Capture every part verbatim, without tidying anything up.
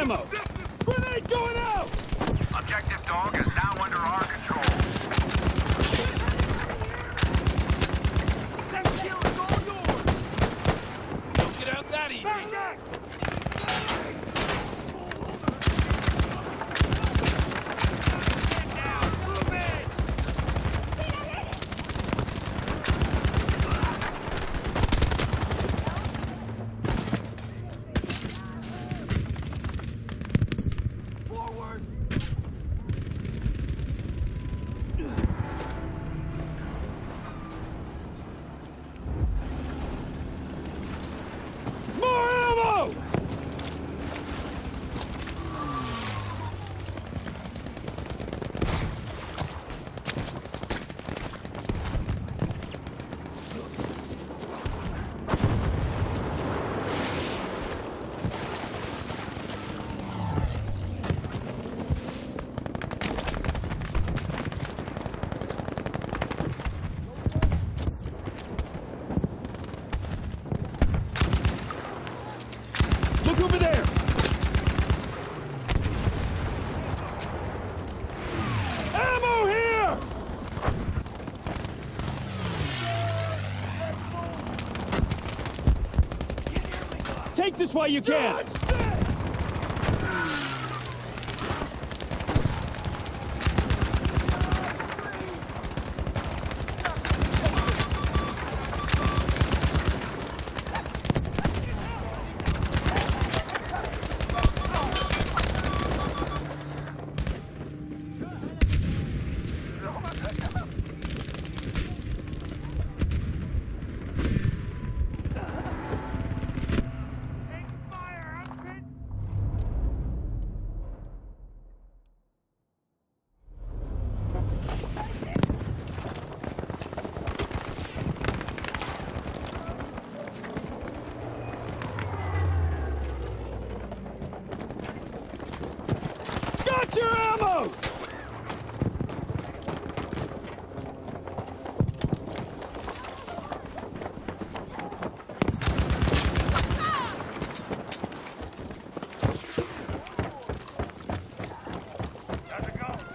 ammo! Grenade going out! Objective Dog is now under our control. That kill is all yours! Don't get out that easy! Back that! Look over there! Ammo here! Take this while you can! Dodge this! Got your ammo! How's it going?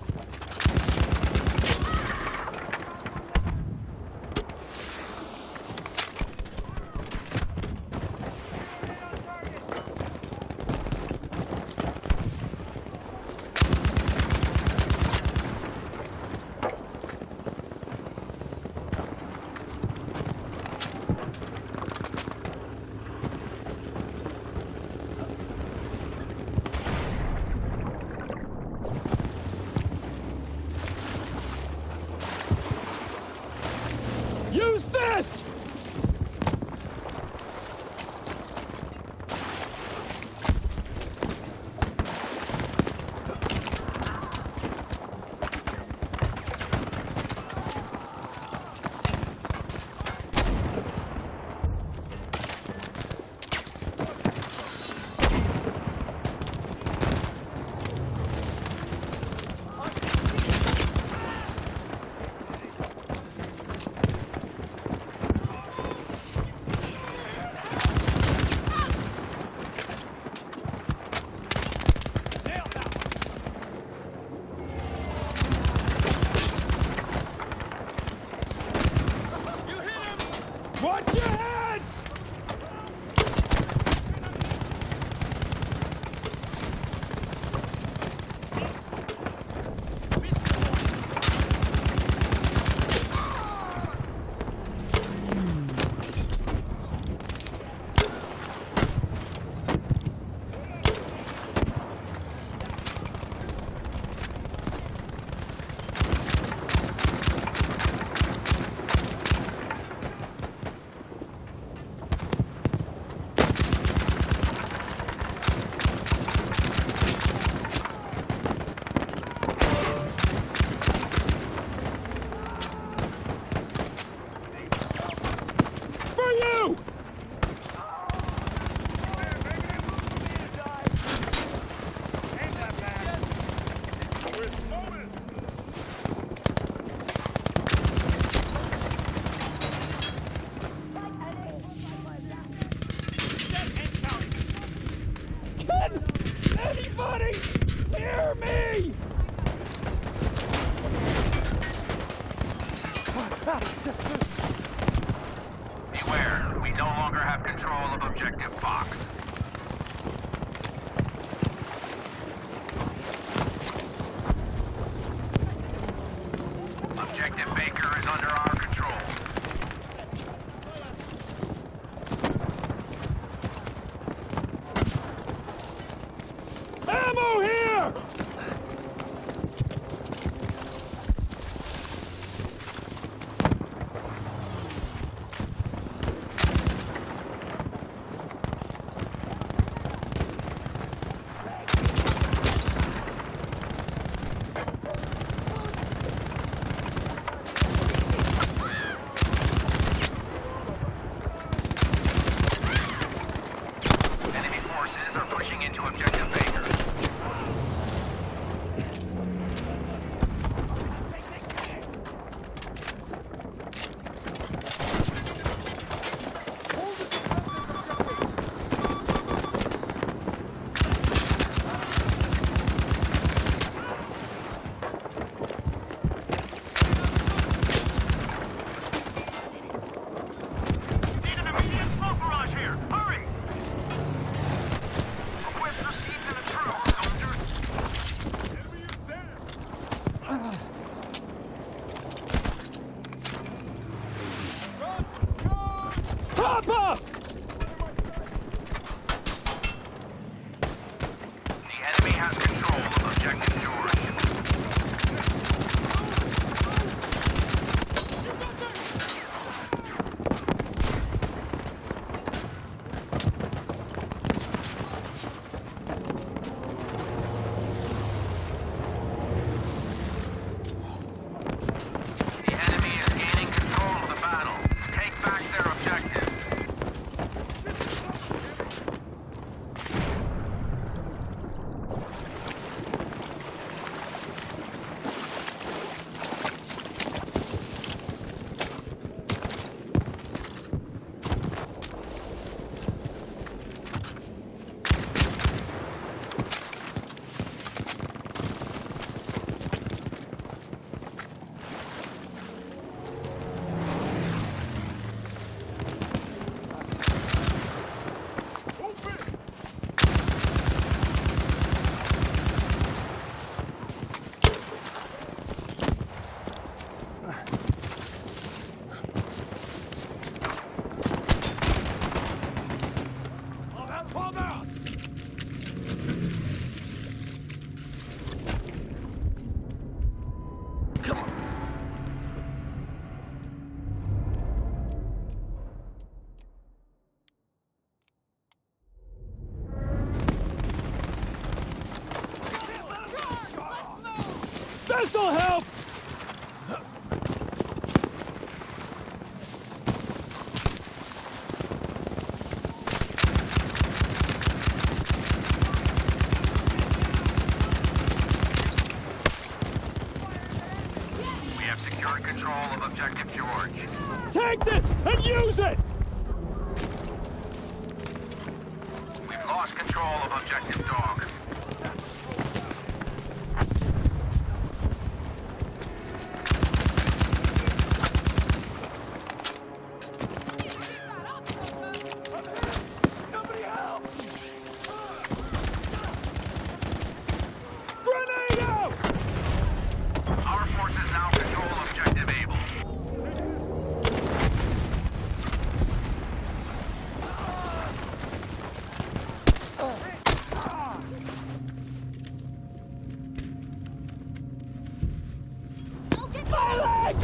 Use this! Watch your heads! Beware, we no longer have control of Objective Fox. Objective Baker is under our control. Ammo here! Enemy forces are pushing into Objective Baker. Need an immediate smoke barrage here! Hurry! Request received in a true, soldiers. Enemy is there! Run! Charge! Top up! The enemy has control of Objective George. The enemy is gaining control of the battle. Take back their objective. Open! About twelve outs! Come on! This'll help! We have secured control of Objective George. Take this and use it! We've lost control of Objective Dog. Somebody help! Grenade out! Our forces now control Objective Able. My leg!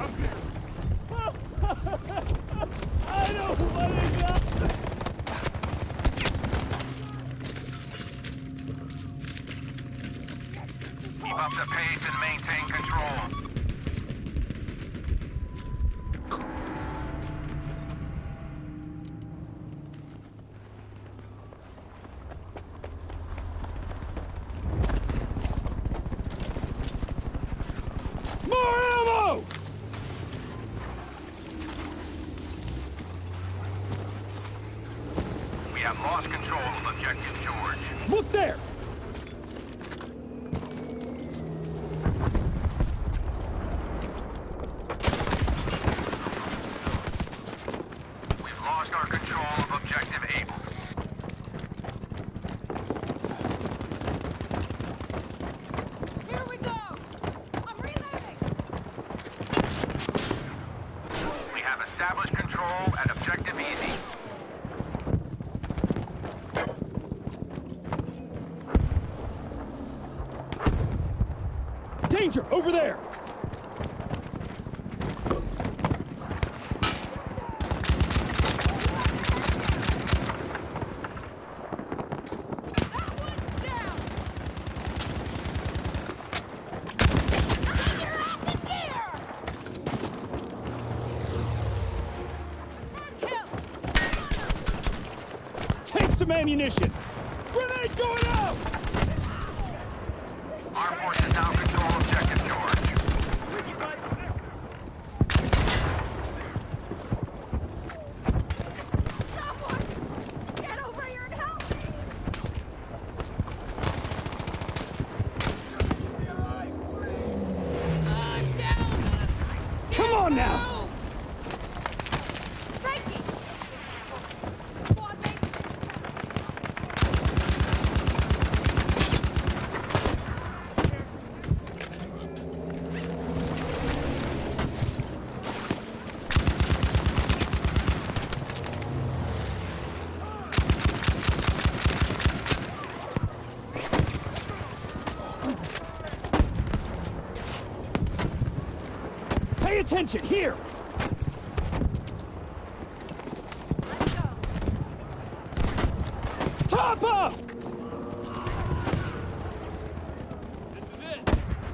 I don't let it go! Keep up the pace and maintain control. More ammo! We have lost control of Objective George. Look there! We've lost our control of Objective Able. Here we go! I'm reloading! We have established control at Objective Easy. Danger! Over there! That one's down! Get your ass in gear! Kill! Take some ammunition! Grenade going out! Our forces now control Objective George. Someone! Get over here and help me! I'm down! Come on now! Move! Frankie! Squad mate! Pay attention! Here! Let's go! Top up! This is it.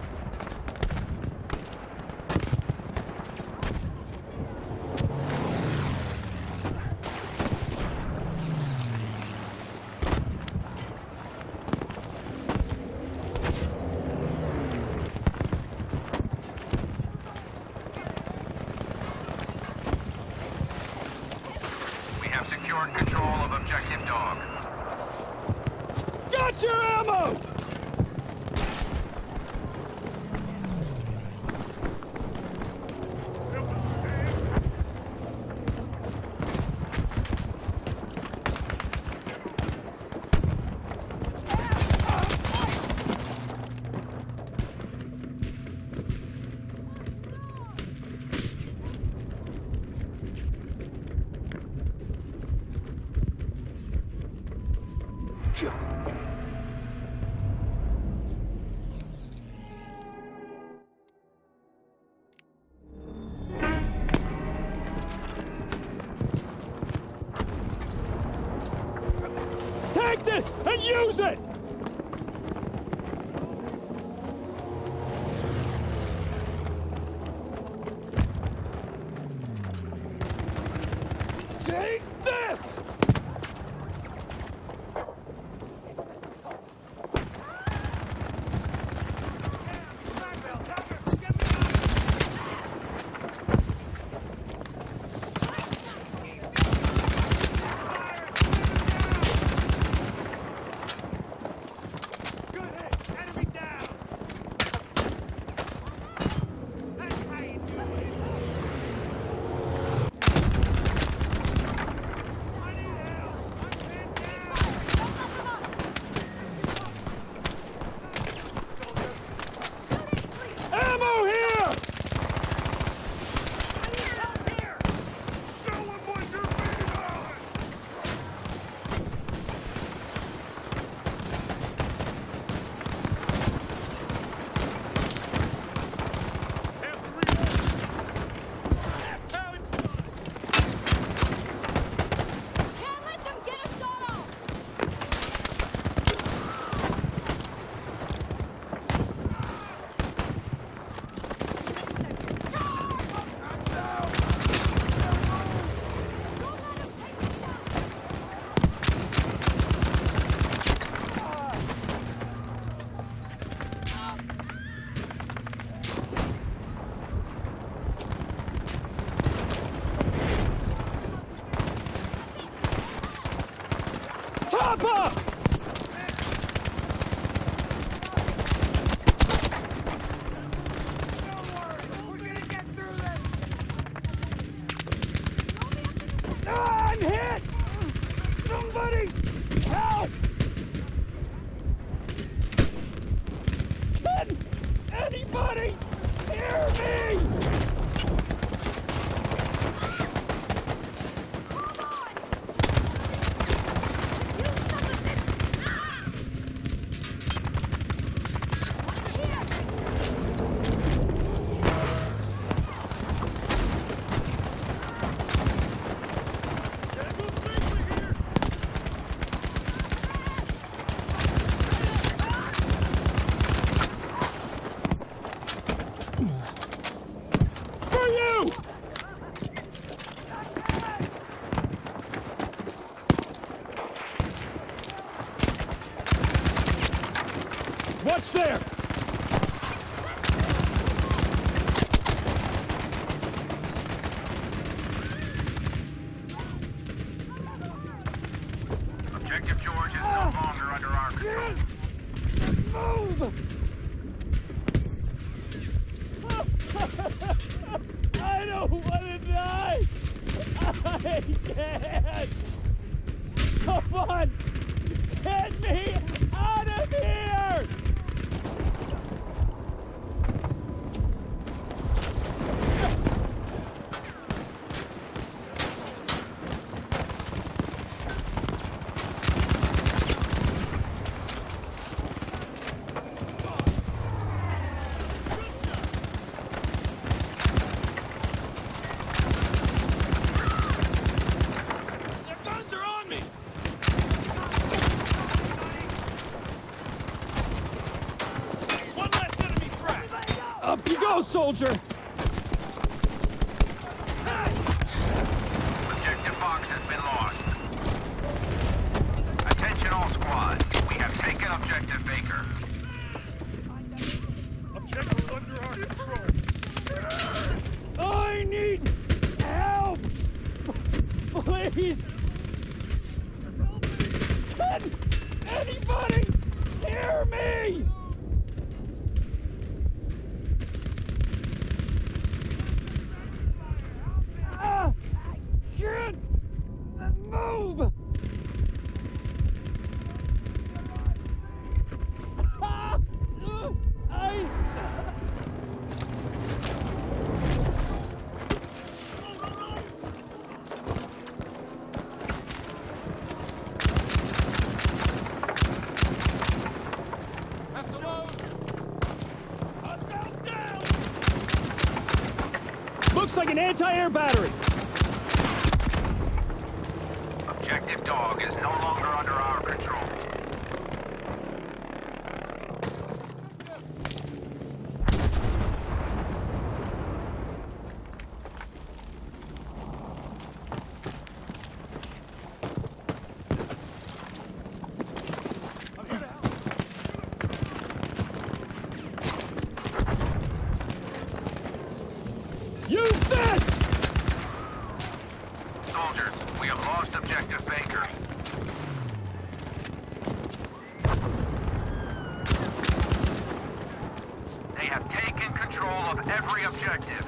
We have secured control of Objective Dog. Got your ammo! Take this and use it! Take this! Papa! Ah, I'm hit! Somebody! Help! Can anybody hear me? For you! What's there? Objective George is no longer under our control. Move! I don't want to die! I can't! Someone! Get me out of here! Their guns are on me! One less enemy threat! Up you go, soldier! Objective Fox has been lost. Attention all squads. We have taken Objective Baker. Objective's under our control! I need help! Please! Can anybody hear me? Ah, I can't move! Ah, uh, I... Pass the load! Hostiles down! Looks like an anti-air battery! Objective Dog is no longer under our control. Use this! Soldiers, we have lost Objective Baker. They have taken control of every objective.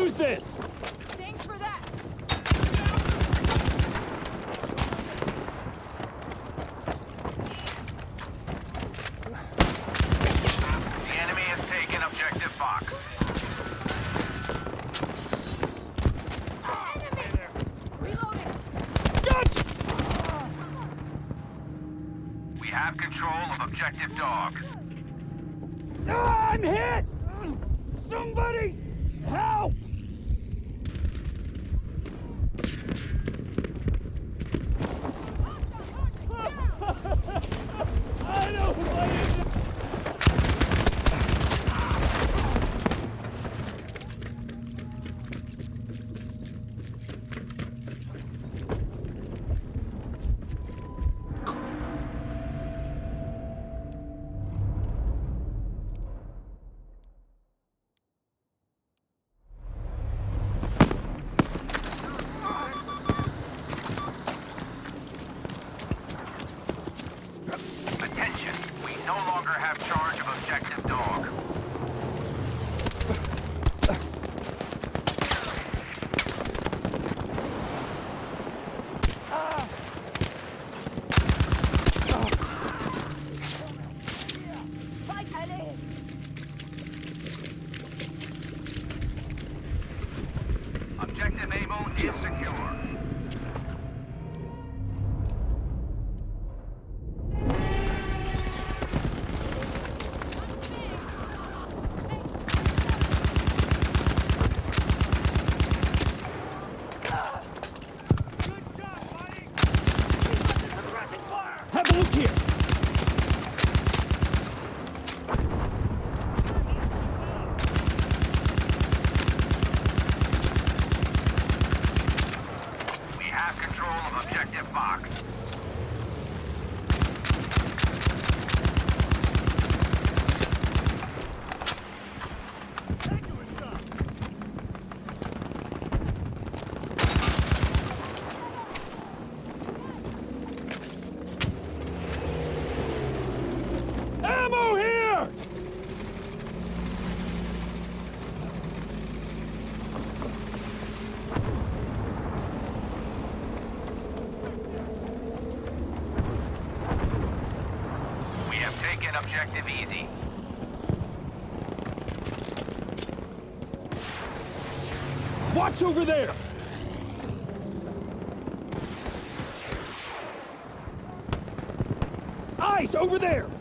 Who's this? Thanks for that. The enemy has taken objective box. Enemy! Reloading. Gotcha! We have control of objective dog. Ah, I'm hit! Somebody help! I don't want it. Attention, we no longer have charge of objective dog. Bye, Kelly. Objective Able is secure. Good shot, buddy! Suppressing fire! Have a look here. We have control of objective box. Take you a shot! Ammo here! We have taken objective easy. Watch over there! Eyes over there!